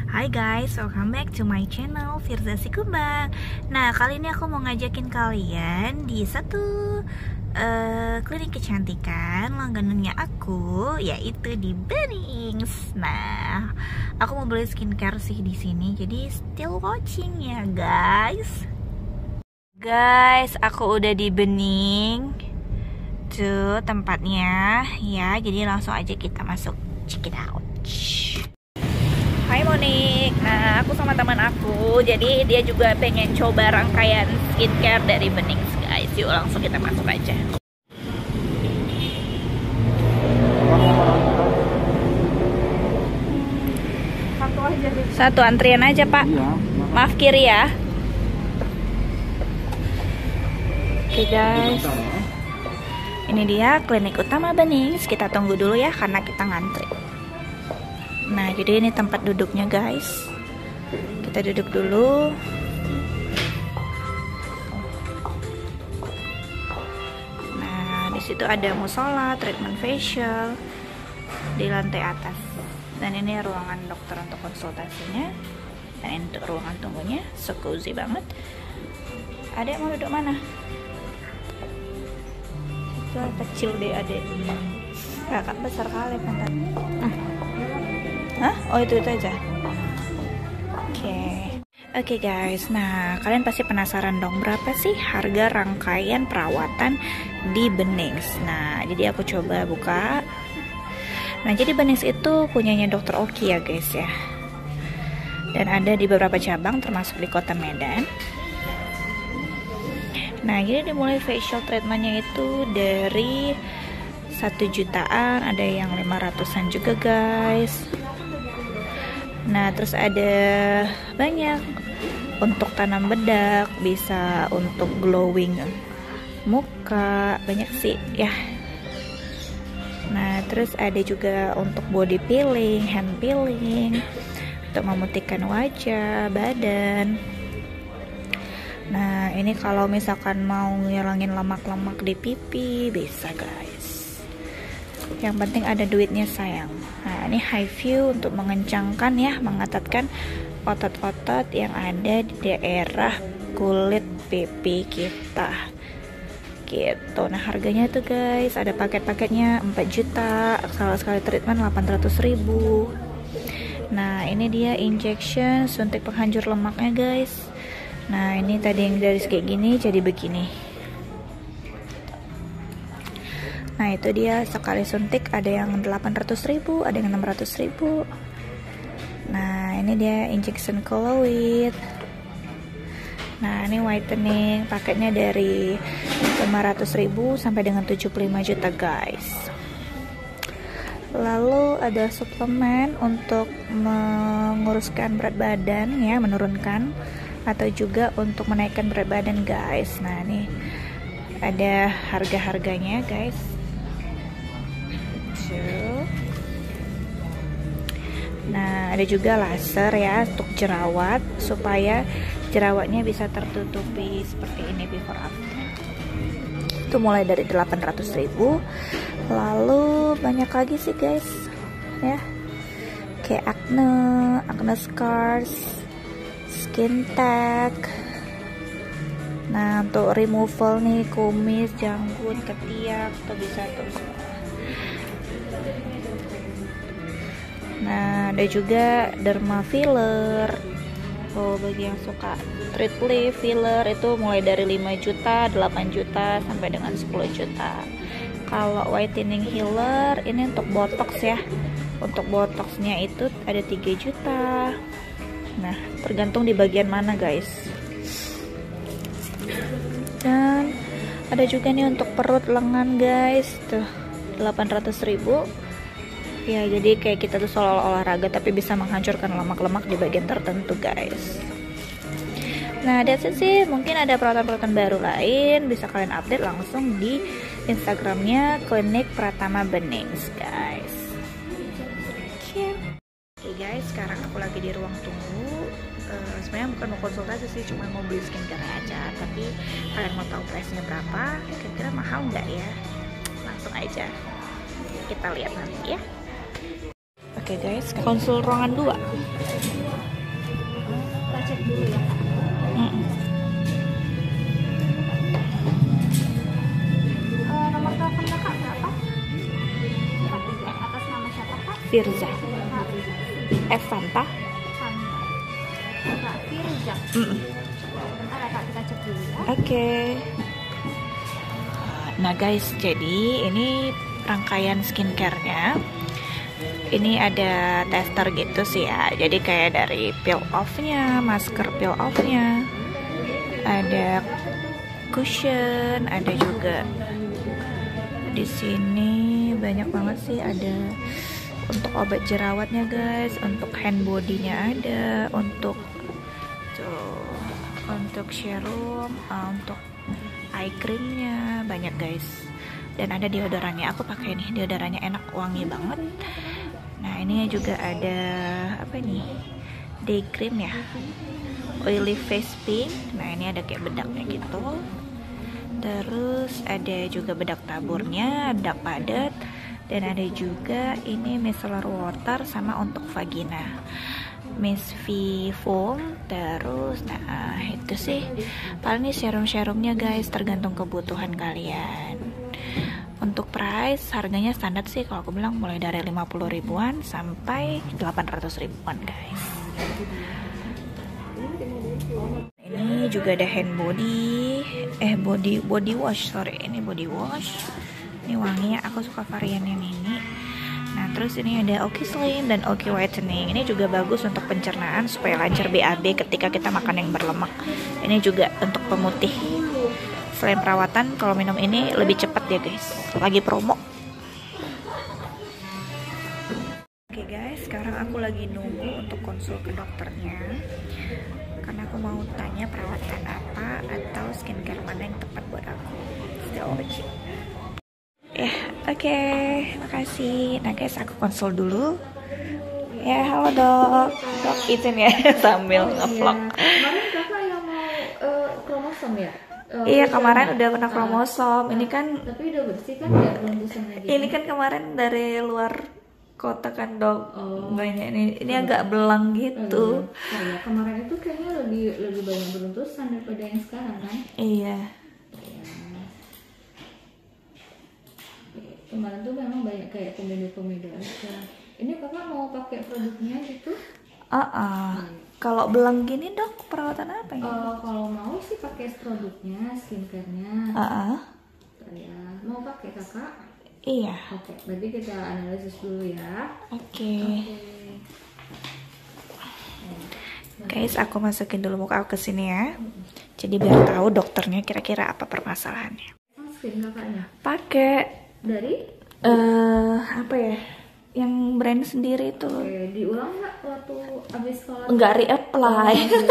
Hai guys, welcome back to my channel Firza Sikumbang. Nah, kali ini aku mau ngajakin kalian di satu klinik kecantikan langganannya aku, yaitu di Bunnings. Nah, aku mau beli skincare sih di sini, jadi still watching ya guys. Guys, aku udah di Bunnings. Tuh tempatnya ya, jadi langsung aja kita masuk, check it out. Hai Monik, nah aku sama teman aku, jadi dia juga pengen coba rangkaian skincare dari Bunnings guys. Yuk langsung kita masuk aja. Satu antrian aja pak. Maaf kiri ya. Oke guys, ini dia klinik utama Bunnings. Kita tunggu dulu ya karena kita ngantri. Nah, jadi ini tempat duduknya guys. Kita duduk dulu. Nah, di situ ada musola, treatment facial di lantai atas. Dan ini ruangan dokter untuk konsultasinya. Dan ini untuk ruangan tunggunya, so cozy banget. Adek mau duduk mana? Itu kecil deh adek. Kakak besar kali pantat. Hah? Oh itu aja. Oke guys, nah kalian pasti penasaran dong berapa sih harga rangkaian perawatan di Bunnings. Nah jadi aku coba buka. Nah jadi Bunnings itu punyanya Dr. Oki ya guys ya. Dan ada di beberapa cabang termasuk di kota Medan. Nah jadi dimulai facial treatmentnya itu dari 1 jutaan, ada yang 500-an juga guys. Nah terus ada banyak untuk tanam bedak, bisa untuk glowing muka, banyak sih ya. Nah terus ada juga untuk body peeling, hand peeling, untuk memutihkan wajah, badan. Nah ini kalau misalkan mau ngilangin lemak-lemak di pipi bisa guys. Yang penting ada duitnya sayang. Nah ini high view untuk mengencangkan ya, mengetatkan otot-otot yang ada di daerah kulit pipi kita gitu. Nah harganya tuh guys, ada paket-paketnya 4 juta, sekali treatment 800.000. Nah ini dia injection, suntik penghancur lemaknya guys. Nah ini tadi yang dari kayak gini jadi begini. Nah itu dia, sekali suntik ada yang 800.000, ada yang 600.000. Nah ini dia injection colloid. Nah ini whitening, paketnya dari 500.000 sampai dengan 75 juta guys. Lalu ada suplemen untuk menguruskan berat badan ya, menurunkan atau juga untuk menaikkan berat badan guys. Nah ini ada harga-harganya guys. Nah ada juga laser ya untuk jerawat, supaya jerawatnya bisa tertutupi seperti ini before after. Itu mulai dari 800.000. Lalu banyak lagi sih guys ya, kayak acne scars, skin tag. Nah untuk removal nih kumis, janggut, ketiak tuh bisa tuh. Nah ada juga derma filler. Oh bagi yang suka treat lift filler itu mulai dari 5 juta, 8 juta sampai dengan 10 juta. Kalau whitening healer ini untuk botox ya. Untuk botoxnya itu ada 3 juta. Nah tergantung di bagian mana guys. Dan ada juga nih untuk perut lengan guys, tuh 800.000. Ya jadi kayak kita tuh seolah olahraga tapi bisa menghancurkan lemak-lemak di bagian tertentu guys. Nah that's it sih, mungkin ada perawatan-perawatan baru lain bisa kalian update langsung di Instagramnya Klinik Pratama Bunnings guys. Oke guys, sekarang aku lagi di ruang tunggu. Sebenarnya bukan mau konsultasi sih, cuma mau beli skincare aja. Tapi kalian mau tahu price-nya berapa? Kira-kira mahal nggak ya? Langsung aja kita lihat nanti ya. Oke guys, konsul ruangan 2. Firza. Fanta. Kak Firza. Bentar ya Kak, kita cek dulu ya. Oke. Nah guys, jadi ini rangkaian skincare-nya. Ini ada tester gitu sih ya. Jadi kayak dari peel off-nya, masker peel off-nya, ada cushion, ada juga di sini banyak banget sih. Ada untuk obat jerawatnya guys, untuk hand body-nya ada, untuk serum, untuk eye creamnya banyak guys. Dan ada deodorannya. Aku pakai nih, deodorannya enak, wangi banget. Nah ini juga ada apa nih, day cream ya, oily face pink. Nah ini ada kayak bedaknya gitu. Terus ada juga bedak taburnya, bedak padat. Dan ada juga ini micellar water sama untuk vagina, Miss V foam. Terus nah itu sih paling ini serum-serumnya guys, tergantung kebutuhan kalian. Untuk price harganya standar sih kalau aku bilang mulai dari 50 ribuan sampai 800 ribuan guys. Ini juga ada hand body wash, sorry, ini body wash. Ini wanginya aku suka varian yang ini. Nah terus ini ada Oki Slim dan Oki Whitening. Ini juga bagus untuk pencernaan supaya lancar BAB ketika kita makan yang berlemak. Ini juga untuk pemutih. Selain perawatan, kalau minum ini lebih cepat ya guys. Lagi promo. Oke guys, sekarang aku lagi nunggu untuk konsul ke dokternya. Karena aku mau tanya perawatan apa atau skincare mana yang tepat buat aku. Still watching. Ya, oke, makasih. Nah guys, aku konsul dulu. Ya, halo dok. Dok izin ya sambil ngevlog. Kemarin kakak yang mau kromosom ya? Iya kemarin udah pernah kromosom. Ini kan tapi udah bersih kan ya, belum busam lagi. Ini kan kemarin dari luar kota kan dok. Banyak ini agak belang gitu. Ya, kemarin itu kayaknya lebih banyak beruntusan daripada yang sekarang kan? Iya. Kemarin tuh memang banyak kayak komedo aja. Ini kakak mau pakai produknya gitu? Kalau belang gini dok, perawatan apa ya? Kalau mau sih pakai produknya, skincare-nya. Ya, mau pakai kakak? Iya. Oke, berarti kita analisis dulu ya. Oke. Guys, aku masukin dulu muka aku ke sini ya. Jadi biar tahu dokternya kira-kira apa permasalahannya. Sunscreen kakaknya? Pakai dari? Apa ya? Yang brand sendiri itu. Oke, diulang nggak waktu habis sekolah? Enggak reapply.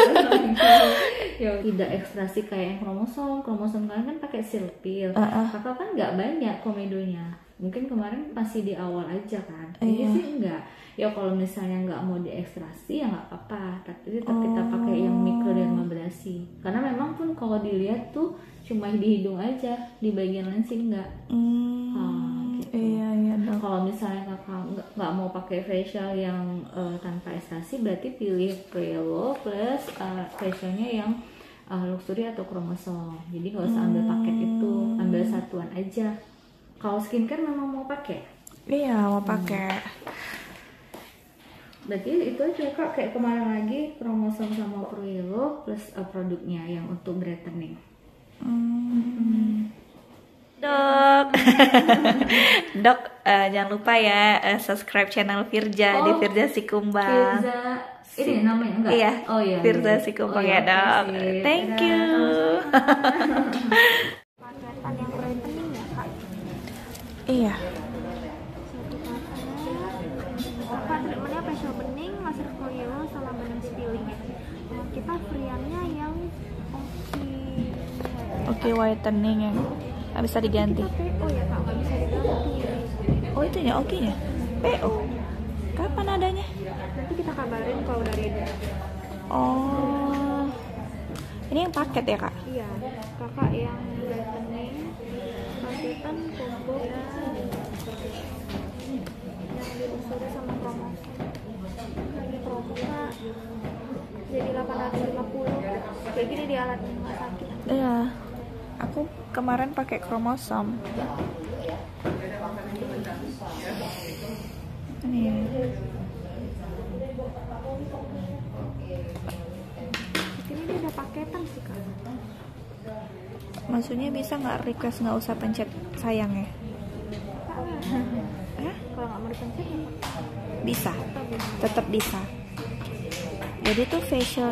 Ya tidak ekstrasi kayak yang kromosom kalian kan pakai silpil. Kakak kan nggak banyak komedonya. Mungkin kemarin masih di awal aja kan. Ini sih enggak. Ya kalau misalnya nggak mau diekstrasi ya nggak apa-apa. Tapi tetap kita pakai yang mikrodermabrasi. Karena memang pun kalau dilihat tuh cuma di hidung aja, di bagian lain sih enggak. Gitu. Iya dok. Kalau misalnya kakak nggak mau pakai facial yang tanpa ekstrasi, berarti pilih Prelo plus facialnya yang luxury atau kromosom. Jadi nggak usah ambil paket itu, ambil satuan aja. Kalau skincare memang mau pakai? Iya mau pakai. Berarti itu aja kak, kayak kemarin lagi kromosom sama Prelo plus produknya yang untuk brightening. Dok, dok jangan lupa ya subscribe channel Firza di Firza Sikumbang. Firza, ini namanya enggak? Iya. Oh iya. Firza Sikumbang ya dok. Thank you. Paketan yang brightening ya kak? Iya. Kakak treatmentnya facial bening, laser Prelo sama benang peeling. Kita variannya yang Oki whitening yang bisa diganti. PO ya kak, nggak bisa diganti. Oh itu ya Oki nya PO. Kapan adanya? Nanti kita kabarin kalau udah ready. Oh, ini yang paket ya kak? Iya, kakak yang brightening paketan combo yang dilusuri sama promosi. Ini promo kak, jadi 850. Kayak gini di alat nggak sakit. Iya. Aku kemarin pakai kromosom. Ini. Maksudnya bisa nggak request nggak usah pencet sayang ya? Kalau nggak mau dipencet bisa, tetap bisa. Jadi tuh facial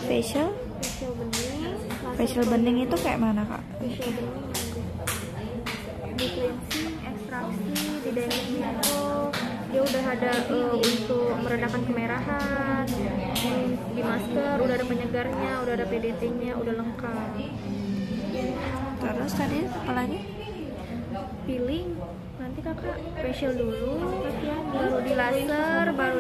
bening itu kayak mana kak? Facial bening di cleansing, ekstraksi, di damage mikro, dia udah ada untuk meredakan kemerahan, di masker udah ada penyegarnya, udah ada PDT-nya, udah lengkap. Terus tadi apa lagi? Peeling, nanti kakak facial dulu, baru di laser, baru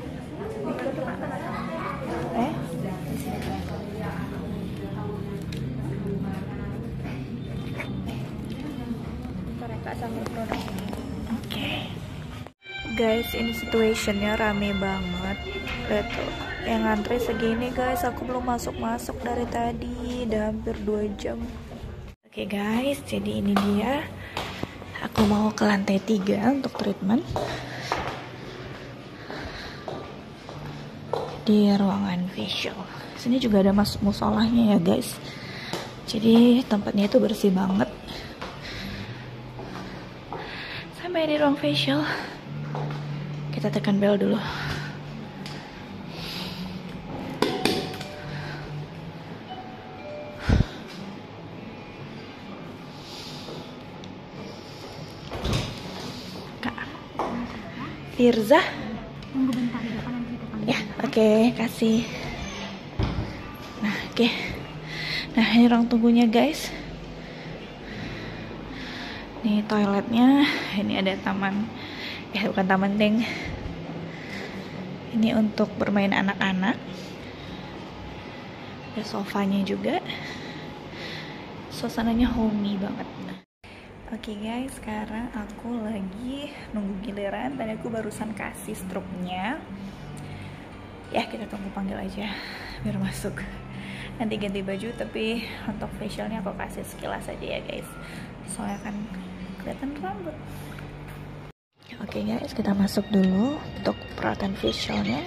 mereka sambil produk. Oke. Guys, ini situationnya rame banget. Lihat tuh, yang ngantri segini guys, aku belum masuk dari tadi, udah hampir 2 jam. Oke guys, jadi ini dia. Aku mau ke lantai 3 untuk treatment di ruangan facial. Sini juga ada musolahnya ya guys. Jadi tempatnya itu bersih banget. Sampai di ruang facial, kita tekan bel dulu. Firza, Tunggu bentar di depan nanti ya, oke, kasih. Nah, oke. Nah, ini ruang tunggunya guys. Nih toiletnya, ini ada taman, bukan taman deng. Ini untuk bermain anak-anak. Ada sofanya juga. Suasananya homey banget. Oke guys, sekarang aku lagi nunggu giliran. Tadi aku barusan kasih struknya. Ya, kita tunggu panggil aja biar masuk. Nanti ganti baju, tapi untuk facialnya aku kasih sekilas aja ya guys. Soalnya kan kelihatan rambut. Oke guys, kita masuk dulu untuk perawatan facialnya.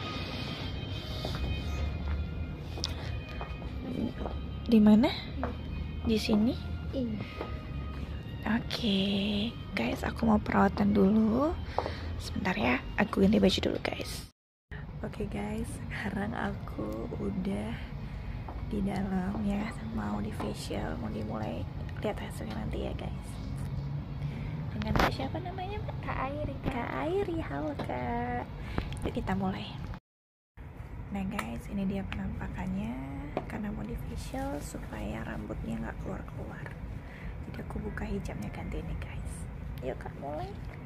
Di mana? Di sini? Iya. Oke, guys, aku mau perawatan dulu. Sebentar ya, aku ganti baju dulu guys. Oke guys, sekarang aku udah di dalam ya, mau di facial, mau dimulai. Lihat hasilnya nanti ya guys. Dengan siapa namanya Mbak? Kak Airi, halo Kak. Yuk kita mulai. Nah guys, ini dia penampakannya. Karena mau di facial supaya rambutnya nggak keluar. Jadi aku buka hijabnya ganti ini guys. Yuk Kak, mulai.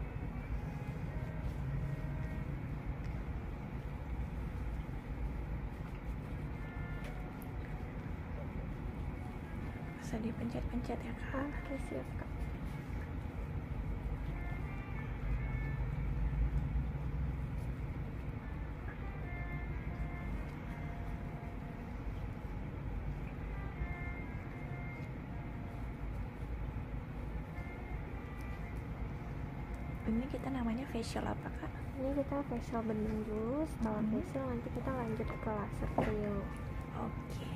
Bisa dipencet-pencet ya Kak. Oke, siap Kak. Ini kita namanya facial apa Kak? Ini kita facial bening dulu. Setelah facial nanti kita lanjut ke laser peel. Oke.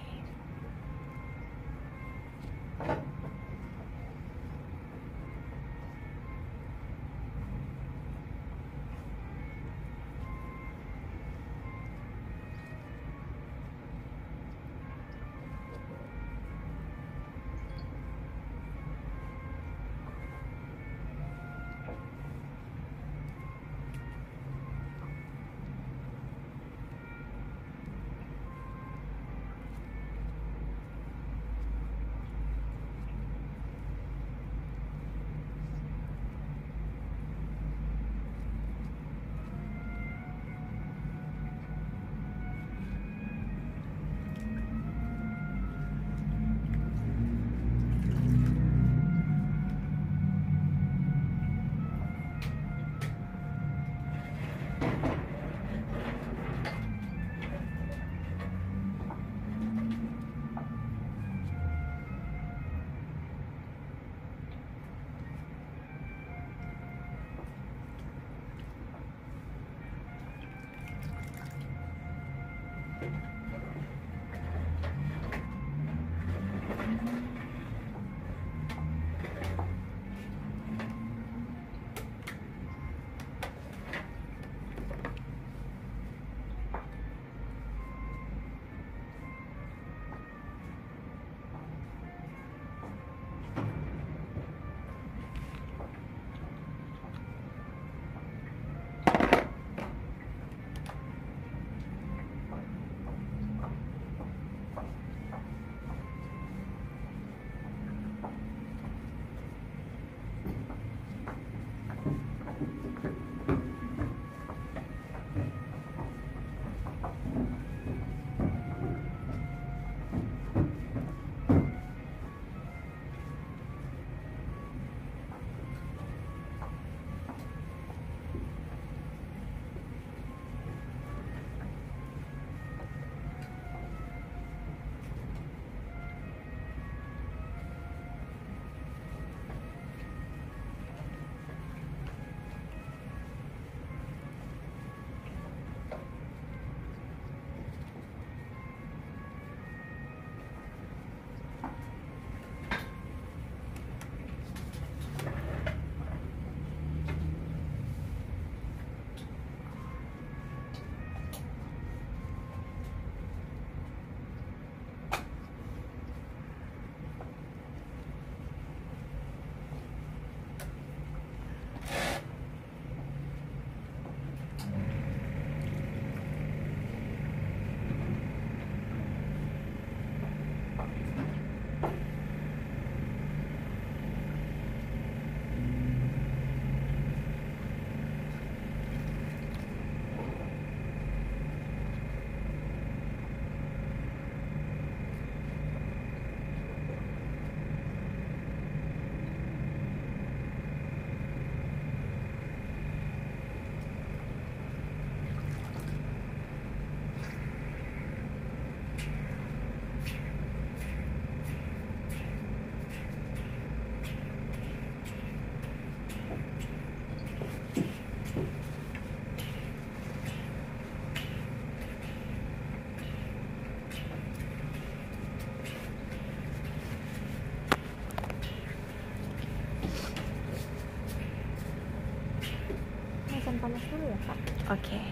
Oke.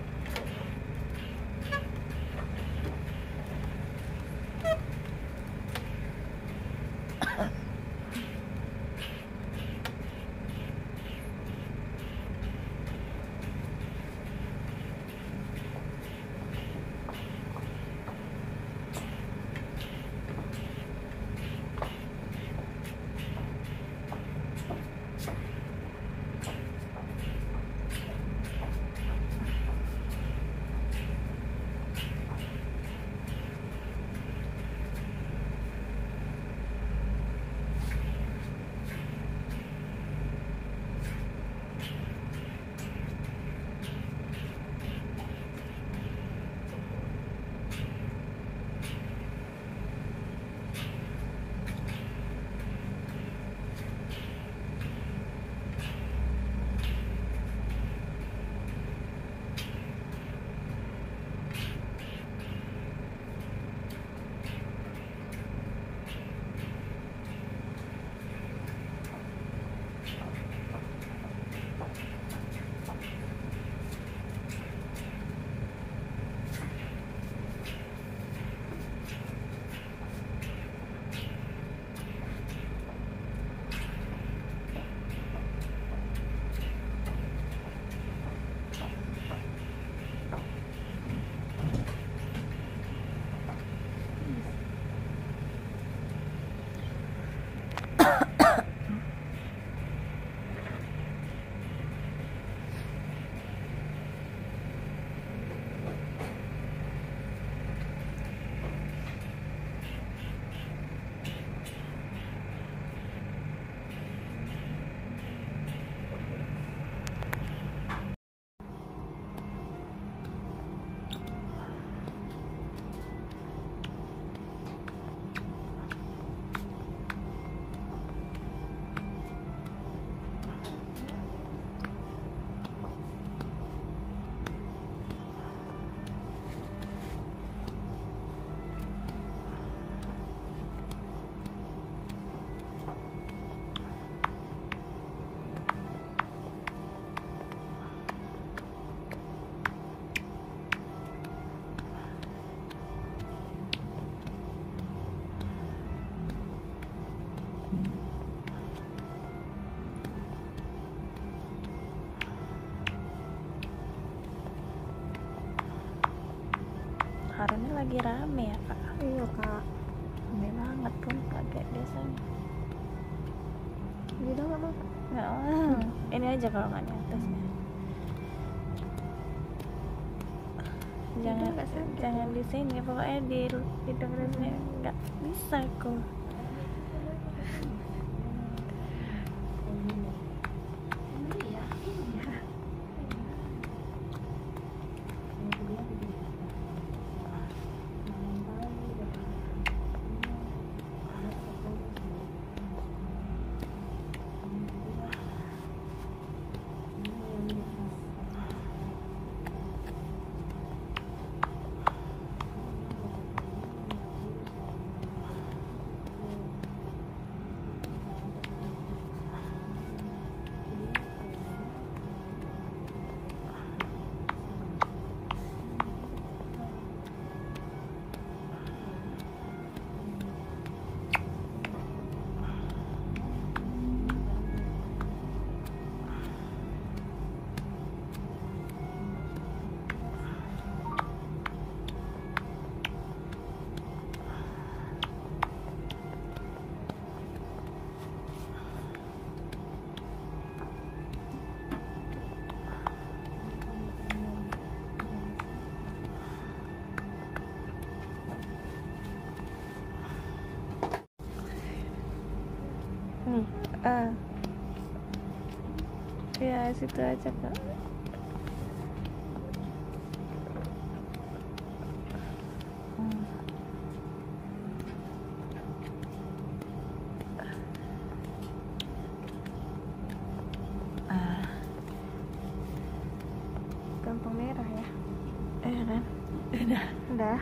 Hari ini lagi rame ya kak? Iya kak, Rame banget pun kayak biasanya. udah nggak mau? Nggak mau. Ini aja kalau nggak di atasnya. Jangan di sini, pokoknya di hidung sini nggak bisa kok. Ya situ aja kak. Gampang merah ya? Kan? Udah.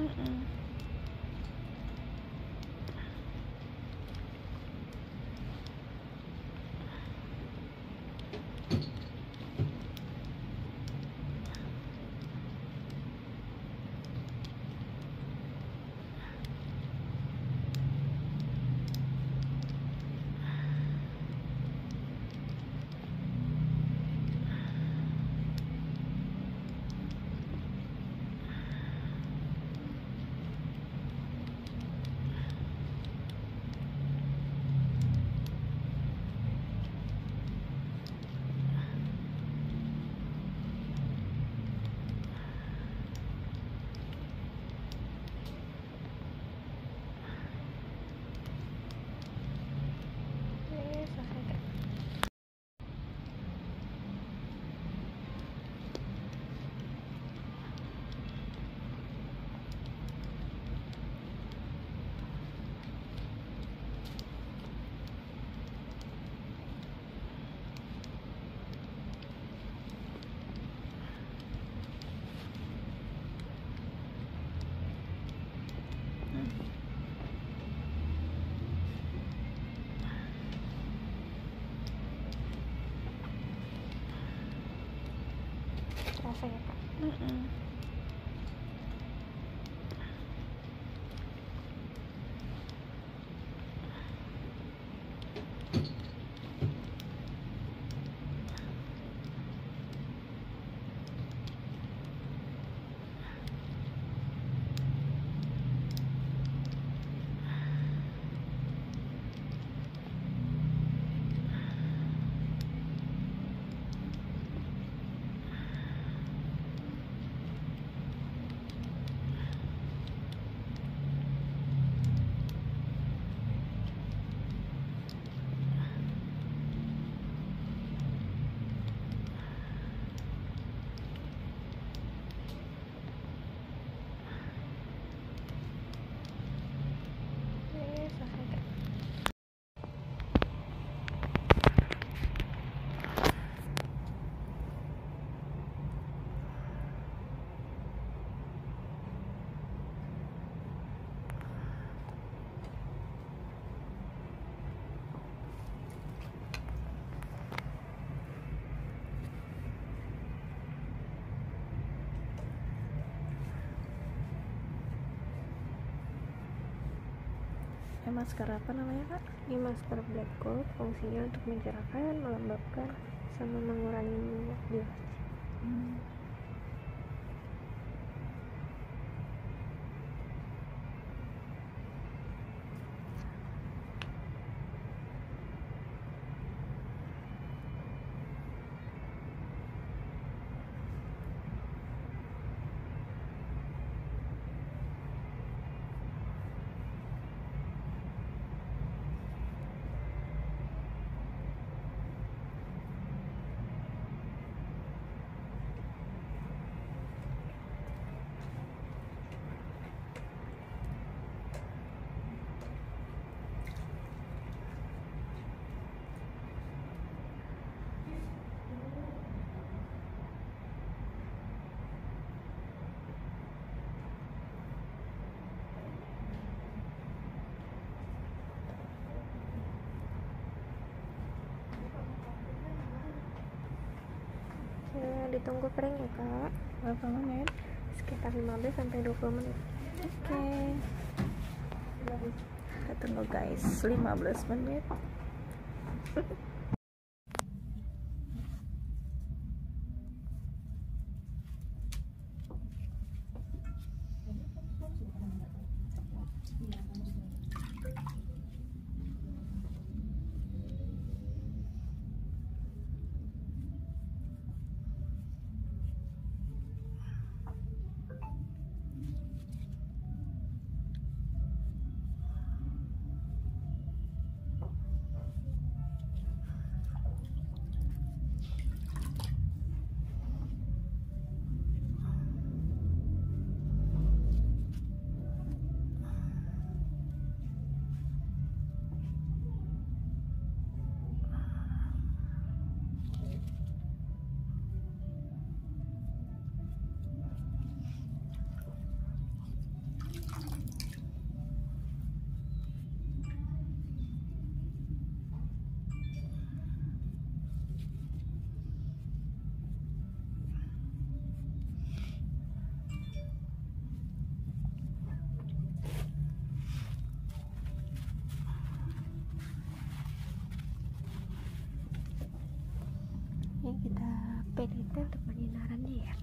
Rasanya Kak. Masker apa namanya Kak? Ini masker black gold, fungsinya untuk mencerahkan, melembabkan, sama mengurangi minyak di wajah. Ya, ditunggu kering ya Kak. Berapa menit? Sekitar 15 sampai 20 menit. Oke. Kita tunggu guys, 15 menit. PDT untuk penyinarannya ya.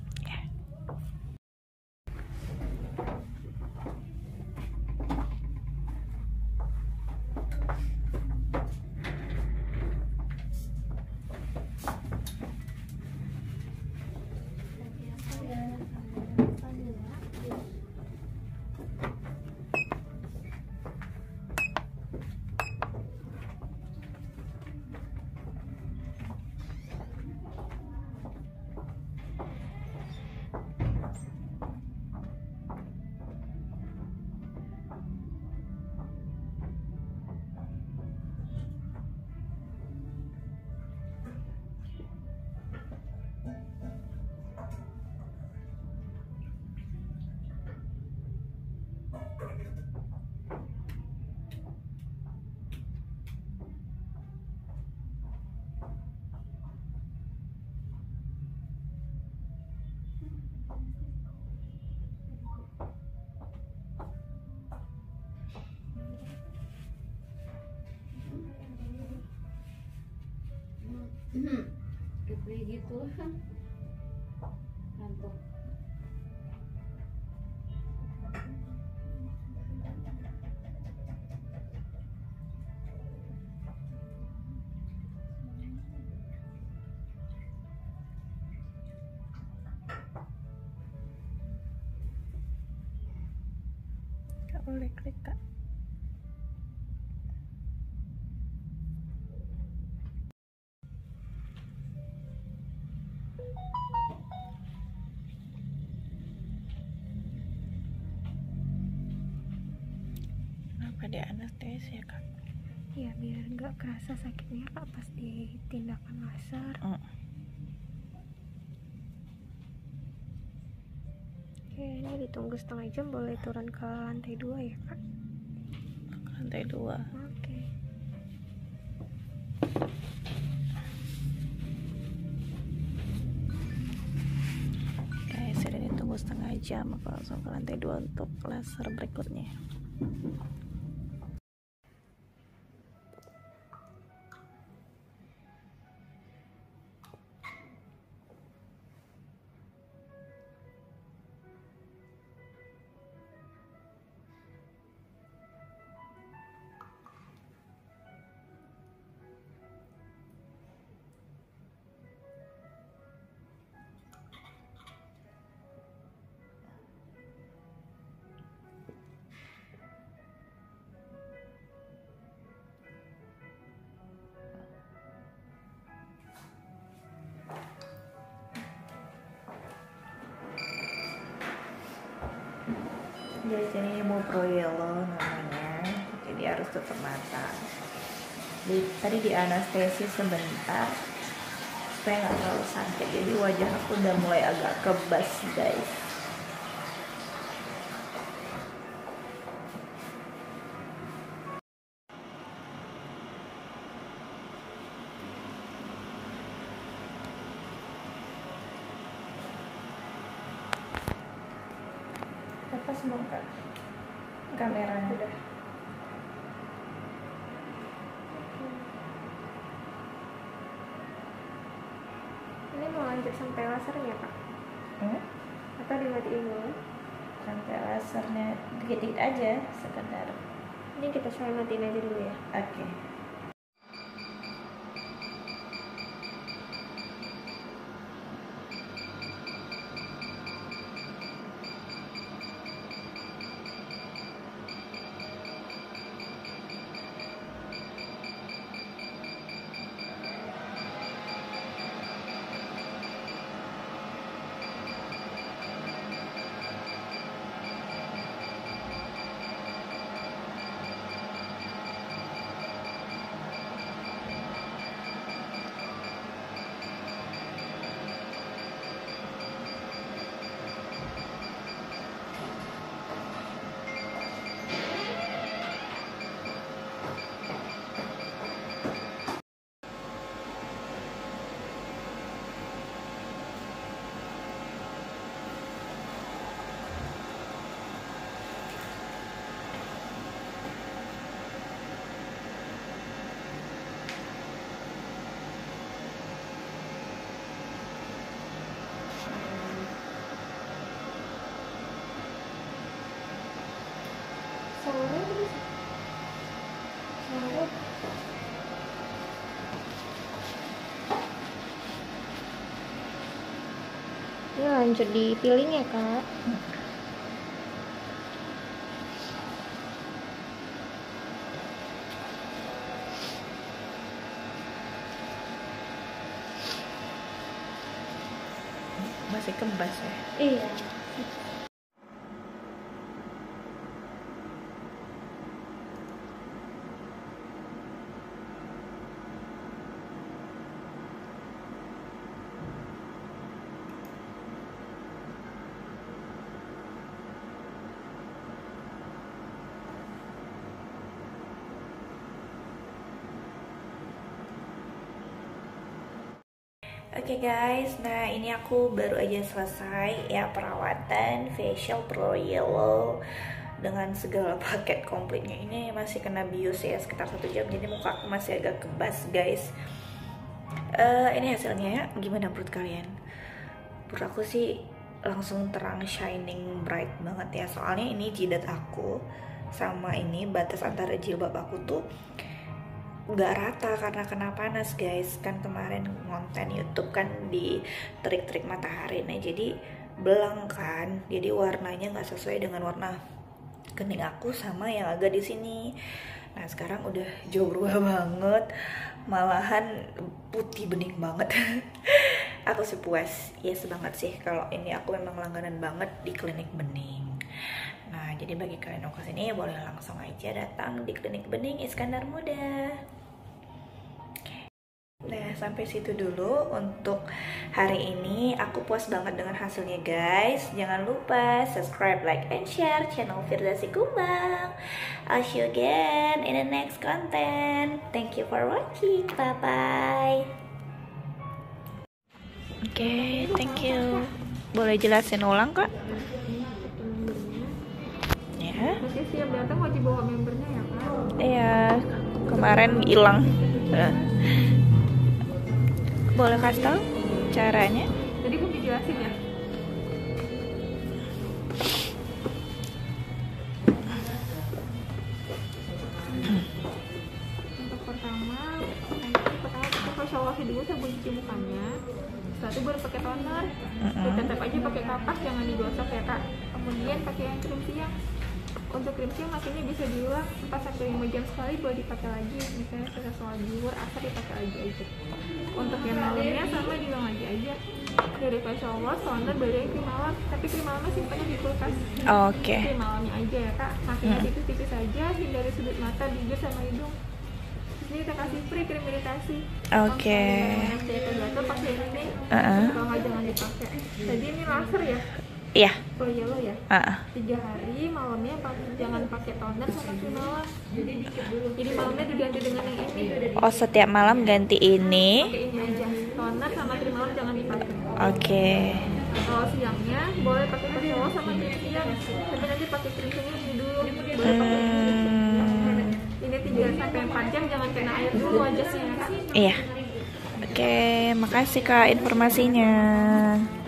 Kayak gitu ngantuk. Kak boleh klik Kak. Kenapa dia anestesi ya Kak? Ya biar nggak kerasa sakitnya Kak pas di tindakan laser. Oke, ini ditunggu setengah jam, boleh turun ke lantai 2 ya Kak? Lantai 2. Oke. Guys, sudah ditunggu setengah jam. Aku langsung ke lantai 2 untuk laser berikutnya. Jadi ini mau proyelo namanya, jadi harus tutup mata. Tadi di anestesi sebentar supaya nggak terlalu sakit, jadi wajah aku udah mulai agak kebas guys. Apa semoga kameranya udah. Ini mau lanjut sampai lasernya Kak? Atau dimatiin dulu? Sampai lasernya dikit-dikit aja sekedar. Ini kita coba matiin aja dulu ya. Oke. lanjut di peeling ya kak. Masih kebas ya? Iya. Oke guys, nah ini aku baru aja selesai ya perawatan facial Pro Yellow dengan segala paket komplitnya. Ini masih kena bius ya sekitar 1 jam, jadi muka aku masih agak kebas guys. Ini hasilnya ya, gimana menurut kalian? Menurut aku sih langsung terang, shining, bright banget ya. Soalnya ini jidat aku sama ini batas antara jilbab aku tuh nggak rata karena kena panas guys. Kan kemarin konten YouTube kan di trik-trik matahari, nah jadi belang kan, jadi warnanya nggak sesuai dengan warna kening aku sama yang agak di sini. Nah sekarang udah jauh berubah banget, malahan putih bening banget. Aku sih puas, yes banget sih. Kalau ini aku memang langganan banget di klinik bening. Nah jadi bagi kalian yang kesini boleh langsung aja datang di klinik bening Iskandar Muda. Nah sampai situ dulu untuk hari ini. Aku puas banget dengan hasilnya guys. Jangan lupa subscribe, like, and share channel Firdausi Kumbang. I'll see you again in the next content. Thank you for watching. Bye bye. Oke, thank you. Boleh jelasin ulang kak? Ya. Berarti siap datang wajib bawa membernya ya kak? Iya, kemarin hilang. Boleh kasih tau caranya? Tadi belum dijelasin ya? Untuk pertama kita facial wash dulu sabun cuci mukanya. Setelah itu baru pakai toner. Tetap aja pakai kapas, jangan digosok ya kak. Kemudian pakai yang krim siang. Untuk krim siang makanya bisa diulang 4-5 jam sekali, boleh dipakai lagi. Misalnya setelah sholat zuhur, asar dipakai lagi aja. Untuk yang malamnya sama diulang lagi aja. Dari facial wash, toner, baru yang krim malam. Tapi krim malamnya simpannya di kulkas. Oke. Krim malamnya aja ya kak. Makanya tipis-tipis aja, hindari sudut mata, bibir sama hidung. Ini kita kasih free krim iritasi. Oke. Kalau pakai ini, kalau nggak jangan dipakai. Jadi ini laser ya? Iya. Pro Yellow ya? 3 hari, malamnya jangan pakai toner sama krim malam. Jadi malamnya diganti dengan yang ini. Oh setiap malam ganti ini. Pakai ini aja. Toner sama krim malam jangan dipakai. Oke. Kalau siangnya boleh pakai facial wash sama krim siang. Tapi nanti pakai krim siangnya ini dulu. Boleh pakai ini 3-4 jam, jangan kena air dulu wajahnya ya kak. Iya. Oke, makasih kak informasinya.